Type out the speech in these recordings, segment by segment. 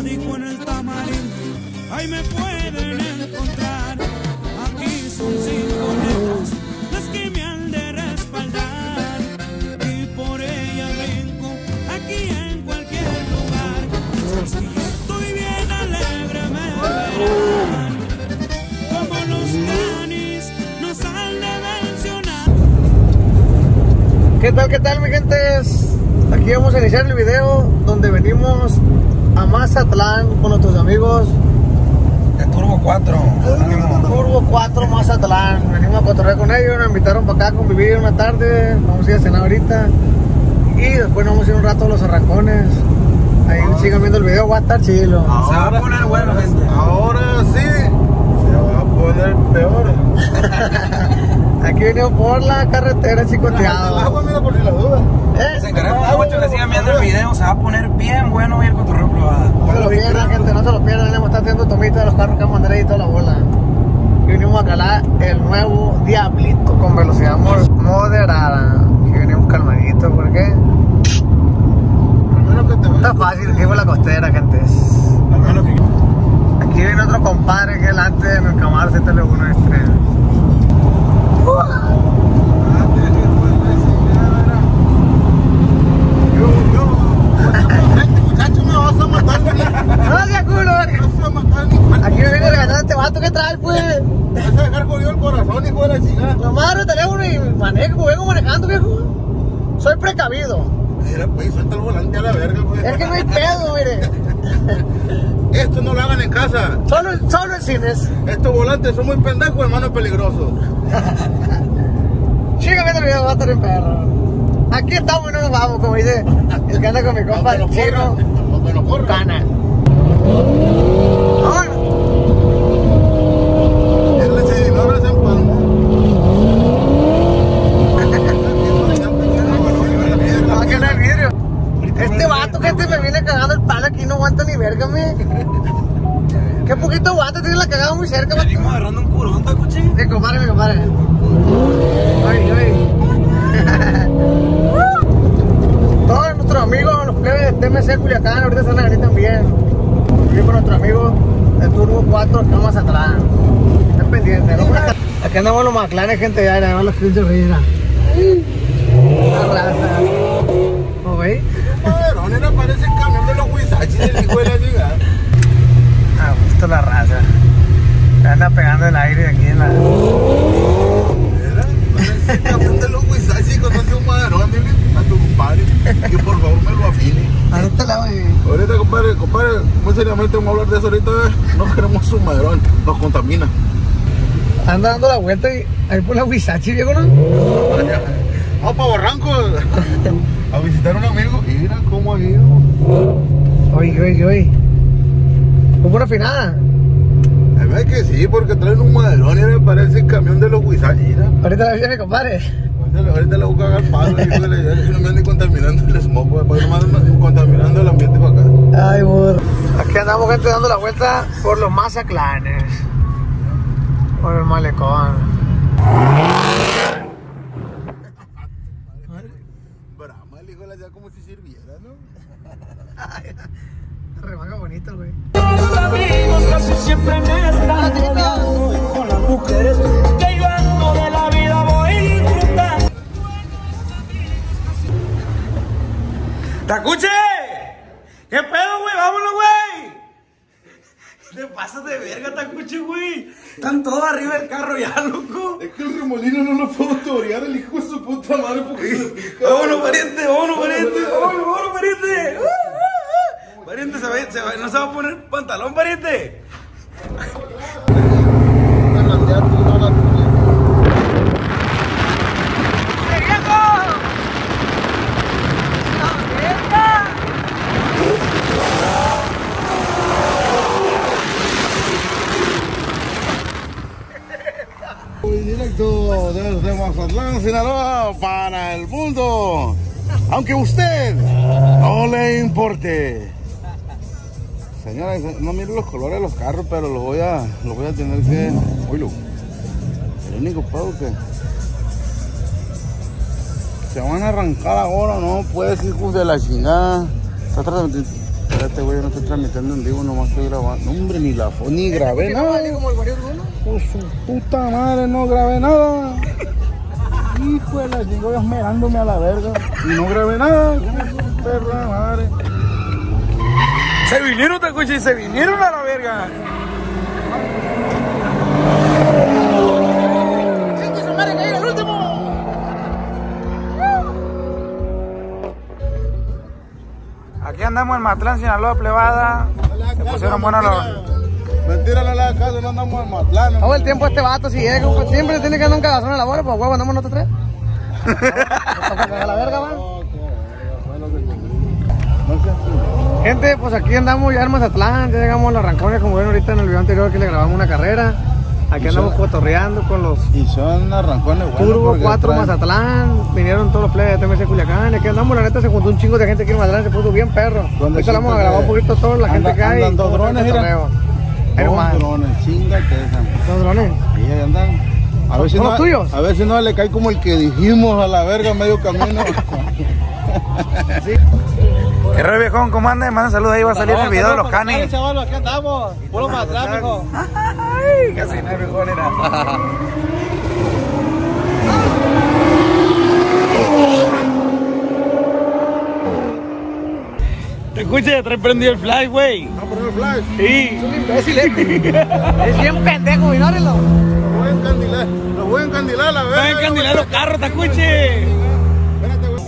radico en el Tamarindo, ahí me pueden encontrar. Aquí son 5 letras las que me han de respaldar, y por ella brinco aquí en cualquier lugar. Sencillito y bien alegre me verán, como los canis nos han de mencionar. ¿Qué tal mi gentes? Aquí vamos a iniciar el video donde venimos a Mazatlán con nuestros amigos de Turbo 4. Turbo 4 Mazatlán. Venimos a cotorrear con ellos, nos invitaron para acá a convivir una tarde. Vamos a ir a cenar ahorita y después nos vamos a ir un rato a los Arrancones. Ahí sigan viendo el video, va a estar chilo. Se va a poner bueno, gente. Ahora sí, se va a poner peor. Aquí venimos por la carretera chicoteado. Agua, mira, por si la duda. Se encargamos mucho que sigan viendo el video. Se va a poner bien bueno ir con cotorreo privada. No se lo pierdan, gente, no se lo pierdan. Vamos a estar haciendo tomitas de los carros que vamos a andar ahí y toda la bola. Y venimos a calar el nuevo Diablito con velocidad moderada. Y venimos calmaditos, ¿por qué? Está fácil, aquí por la costera, gente. Al menos que Aquí viene otro compadre que es el antes en el Camaro CTL1 este. Muchacho, me vas a matar. ¡No sea culo! Aquí me viene regañando este vato que trae, pues. Vas a dejar jodido el corazón, hijo de la chingada. La madre el teléfono y manejo, vengo manejando, viejo. Soy precavido. Mira, pues, suelta el volante a la verga, pues. Es que no hay pedo, mire. Esto no lo hagan en casa. Solo en cines. Estos volantes son muy pendejos, hermano, peligrosos. Siga viendo el video, va a estar en perro. Aquí estamos y no nos vamos, como dice el que anda con mi compa, el chino. Cana. Aquí no hay vidrio. Este vato que me viene cagando el palo aquí no aguanta ni verga, me. Qué poquito aguanta, tiene la cagada muy cerca, vato. venimos agarrando un curón, tacuchi. Mi compadre. Ay. Todos nuestros amigos, los plebes de TMC Culiacán, ahorita están aquí también. Aquí con nuestros amigos de Turbo 4, que vamos atrás. Estén pendientes, ¿no? Aquí andamos los McLaren, gente, ya, a los clientes de vida. La raza. ¿Cómo veis? Madre, no parece el camión de los huizachis del hijo de la chingada. Ah, justo la raza. Se anda pegando el aire aquí en la... Parece el camión de los huizachis. Conoce un maderón, dile a tu compadre que por favor me lo afine. Ahorita la voy. Ahorita, compadre, muy seriamente vamos a hablar de eso ahorita. No queremos un maderón, nos contamina. Anda dando la vuelta y ahí por la Huizachi, viejo, ¿no? Vamos para Barrancos a visitar a un amigo y mira cómo ha ido. Oye. ¿Cómo una afinada? A ver que sí, porque traen un maderón y me parece el camión de los huizachis. Ahorita la vi a mi compadre. Ahorita le voy a cagar palo y no me ande contaminando el smog, pues nomás contaminando el ambiente para acá. Ay, burro. Aquí andamos, gente, dando la vuelta por los Mazaclanes. Por el malecón. Brahma, el hijo de la ya como si sirviera, ¿no? Remanga bonito, güey. Los amigos casi siempre me están rodeando, y con las mujeres que yo ando de la vida voy disfrutando. ¡Tacuche! ¿Qué pedo, güey? ¡Vámonos, güey! Te pasas de verga, Tacuche, güey. Están todos arriba del carro ya, loco. Es que el remolino no lo puedo torear, el hijo de su puta madre, porque se pica. ¡Vámonos, pariente! Pariente, no se va a poner pantalón, pariente. Directo desde Mazatlán, Sinaloa, para el mundo. Aunque a usted no le importe. Señora, no mire los colores de los carros, pero lo voy a tener que... Oílo. El único pedo que... se van a arrancar ahora, no, pues, hijos de la chingada. espérate, güey, no estoy transmitiendo en vivo, nomás estoy grabando. Hombre, ni grabé nada. Pues su puta madre, no grabé nada. Hijo de la chingada, esmerándome a la verga. Y no grabé nada, perra madre. Se vinieron, te escuché, se vinieron a la verga. Aquí andamos en Matlán, Sinaloa, plebada. Se pusieron buenas los... Mentira, no le hagas caso, no andamos en Matlán. Todo el tiempo este vato, si llega, pues, siempre tiene que andar un cagazón en la bola, pues huevo, andamos nosotros tres. A la verga, man. Gente, pues aquí andamos ya en Mazatlán, ya llegamos a los Rancones, como ven ahorita en el video anterior que le grabamos una carrera. Aquí andamos cotorreando con los Y son arrancones buenos. Turbo 4 Mazatlán, vinieron todos los players de TMC Culiacán. Aquí andamos, la neta se juntó un chingo de gente aquí en Mazatlán, se puso bien perro. Ahorita le vamos a grabar un poquito toda la gente que hay. Andan dos drones, mira. Dos drones, chingate esa. ¿Dos drones? Y ahí andan. A ver si ¿Son no, los tuyos? a ver si no le cae como el que dijimos a la verga a medio camino. Sí. ¿Qué re viejón? ¿Cómo andan? Manden saludos ahí, va a salir el video de los canis. Chavalo, aquí andamos, puro Mazatlán, mijo. Ay, casi no hay viejón, era. Te escuché, trae prendido el flash, güey. ¿A poner el flash? Sí. Es un imbécil, Es bien pendejo, ignórenlo. Lo voy a encandilar, la verga. Van a encandilar los carros, te escuché. Espérate, güey.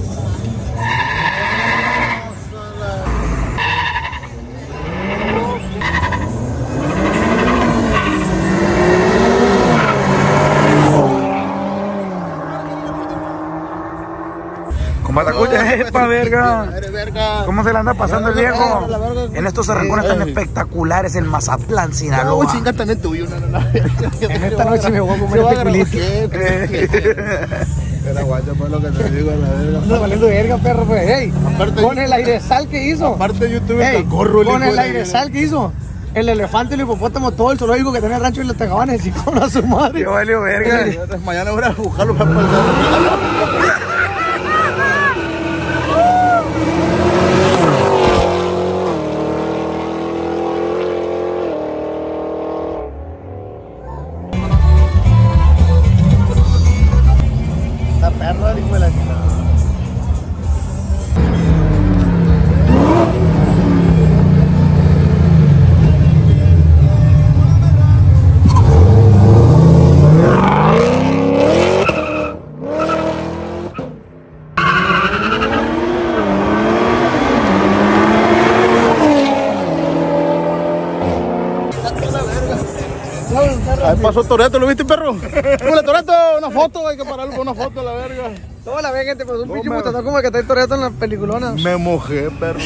Matacuya, epa, verga. Eres verga. ¿Cómo se le anda pasando el viejo? En estos arrancones tan espectaculares en Mazatlán, Sinaloa. No, chinga también tuyo. En esta noche me voy a comer este culito. Era guacho, pues lo que te digo, la verga. Anda valiendo verga, perro, pues. Ey, Aparte- con el airesal que hizo. Aparte yo tuve Ey, el cacorro, con el hijo de- airesal que hizo. El elefante, el hipopótamo, todo el zoológico que tenía el rancho y le pegaban el chicón a su madre. Yo valió verga. Mañana voy a buscarlo para pasar. Está perro, el hijo de la chingada. Ahí pasó Toreto, ¿lo viste, perro? Hola, Toreto, una foto, hay que pararlo con una foto, la verga. Toda la vez, gente, pues un No, pinche me- mutador como el que está en Toreto en la peliculona. Me mojé, perro.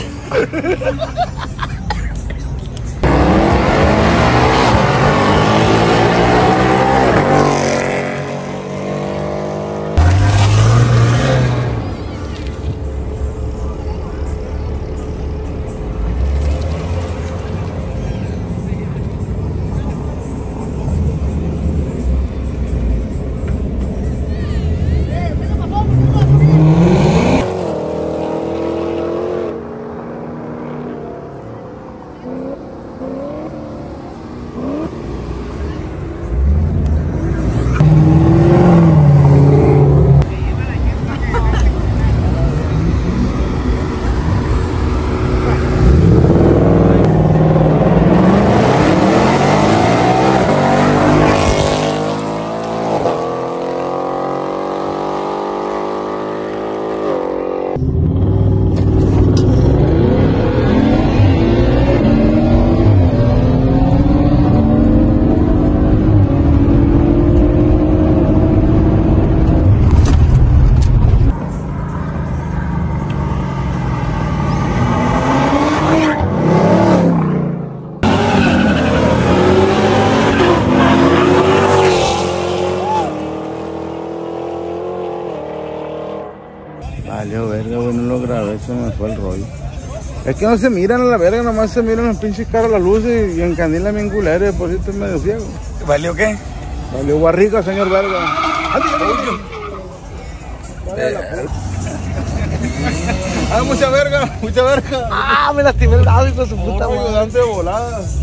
Valió verga, güey, no lo grabé, se me fue el rollo. Es que no se miran a la verga, nomás se miran los pinches caras, las luces y encandilan bien culeros, por eso estoy medio ciego. ¿Valió qué? Valió barriga, señor verga. Ah, mucha verga, mucha verga. Ah, me lastimé el lado, hijo de su puta Puta, madre. ayudante de voladas.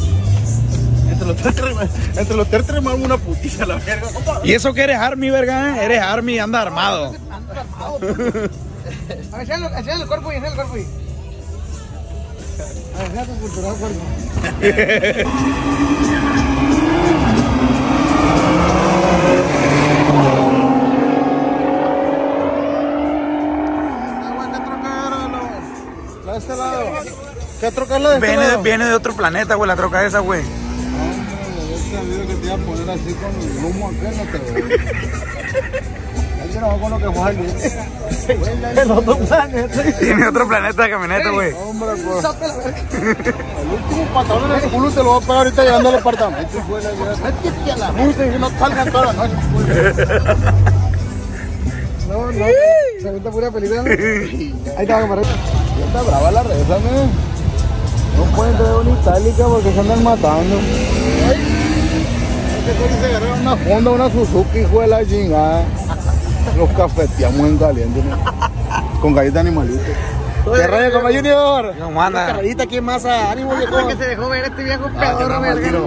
Entre los tertres me hago una putiza la verga, compa. ¿Y eso que eres Army, verga? Eres Army, anda armado. A ver, enséñale el cuerpo y enséñale el cuerpo y. A ver, enséñale tu cultural cuerpo. La de este lado. ¿Qué troca es la de este lado? Viene de otro planeta, güey, la troca esa, güey. Ese video que te iba a poner así con el humo aquel, no te veo. Ahí se nos va con lo que fue ayer. El otro planeta. Tiene otro planeta de camioneta, güey. Hombre, pues. Sape la verga. El último patadón en el culo te lo voy a pegar ahorita llegando al apartamento. Fue la idea. Métete a la multa y no salgan toda la noche. No, se avienta pura película. Ahí te va a comparar. Ya está brava la reza, ¿no? No pueden traer una itálica porque se andan matando. Este coche se agarra una Honda, una Suzuki, hijo de la chingada. Los cafeteamos en caliente, ¿no? Con galleta animalito. ¿Qué rollo, compa Junior? ¿Cómo anda? Carrerita aquí en masa, ánimo viejo. Que se dejó ver este viejo pedorro, verga.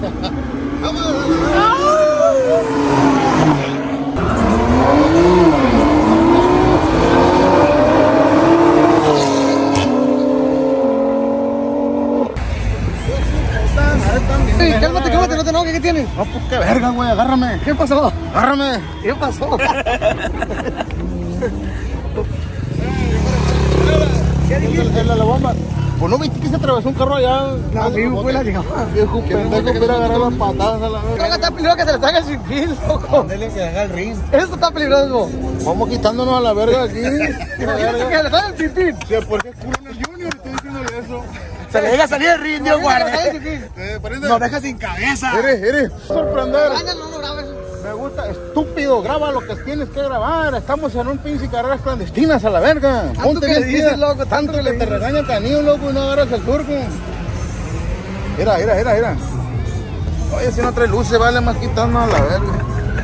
Ey, cálmate, no te enojes, ¿qué tienes? No, pues qué verga, güey, agárrame. ¿Qué pasó? Agárrame. ¿Qué pasó? En la bomba. Pues no viste que se atravesó un carro allá. No, amigo, fue la llamada. Viejo pendejo, quiere agarrar las patadas a la Creo que verga. está peligroso que se le traiga el sin fin, loco. Dele que haga el ring. Eso está peligroso. Vamos quitándonos a la verga aquí. Imagínate que se le traiga el sin fin. Sí, porque es culo en el Junior, estoy diciéndole eso. Se le deja salir el ring, Dios guarde. Nos deja sin cabeza. Eres sorprender. No, no grabes. Me gusta, estúpido, graba lo que tienes que grabar. Estamos en un pinche carreras clandestinas a la verga. Tanto que le dices, loco, tanto que te regaña Canillo, loco, y no agarras el turco. Mira. Oye, si no trae luces, vale más quitarnos a la verga.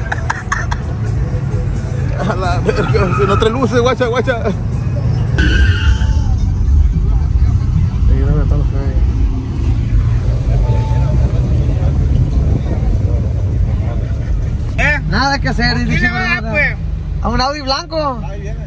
A la verga, si no trae luces, guacha. Nada que hacer, dice a un Audi blanco. Ahí viene.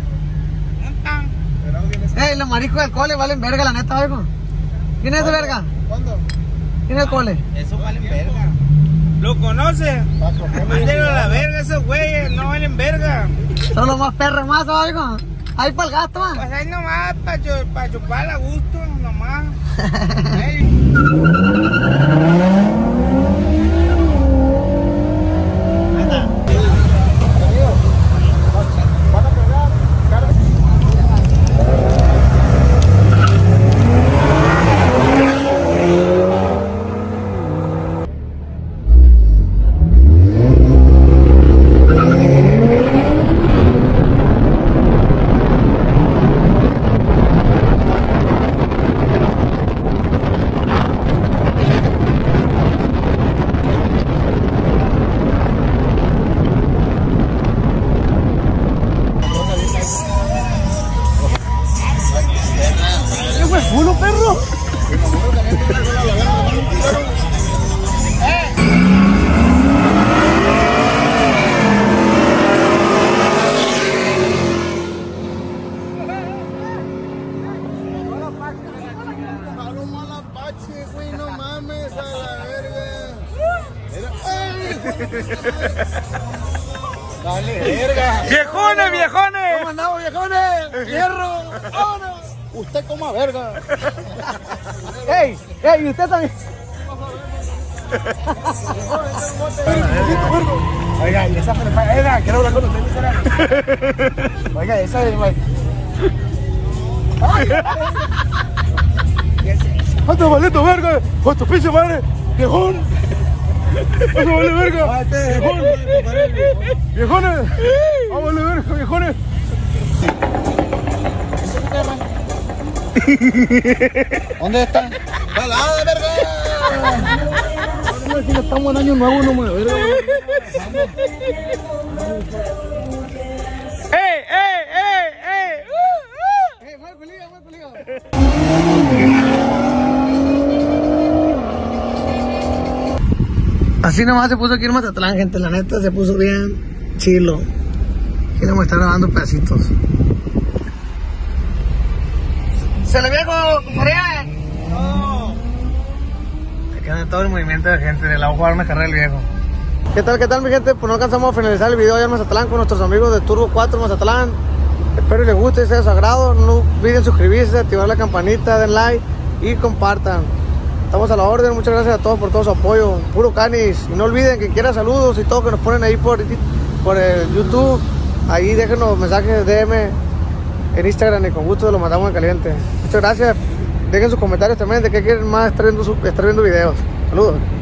Ey, los mariscos del cole valen verga, la neta, viejo. ¿Quién es ese verga? ¿Cuándo? ¿Quién es el cole? Eso valen verga. ¿Lo conoce? Mándelo a la verga esos güeyes, no valen verga. Son los más perros más, viejo. Ahí para el gasto, man. Pues ahí nomás, para chupar a gusto, nomás. ¿Qué fue culo, perro? Güey, no mames, a la verga. Dale, verga. ¡Viejones! ¿Cómo andamos, viejones? ¡Hierro! ¡Vámonos! Usted coma verga. ¡Ey! ¿Y usted también? Oiga, y esa oiga, quiero hablar con usted, miserable. Oiga, esa es, güey. ¡Anda, maldito verga! ¡Con tu pinche madre! ¡Viejón! ¡Eso vale verga! ¡Viejón! ¡Viejones! ¡Vamos, vale verga, viejones! ¿Dónde está? ¡Calada, verga! No, si no estamos en año nuevo, no me verga. ¡Ey! Juan Julio, Así nomás se puso aquí en Mazatlán, gente. La neta se puso bien chilo. Aquí le vamos a estar grabando pedacitos. ¡Se le viejo, Corea! ¡No! Aquí anda todo el movimiento de gente. Le vamos a jugar una carrera del viejo. ¿Qué tal mi gente? Pues no alcanzamos a finalizar el video allá en Mazatlán con nuestros amigos de Turbo 4 Mazatlán. Espero les guste y sea de su agrado. No olviden suscribirse, activar la campanita, den like y compartan. Estamos a la orden. Muchas gracias a todos por todo su apoyo. Puro canis. Y no olviden que quiera saludos y todo que nos ponen ahí por el YouTube. Ahí déjenos mensajes de DM en Instagram y con gusto los mandamos en caliente. Muchas gracias. Dejen sus comentarios también de qué quieren más estar viendo videos. Saludos.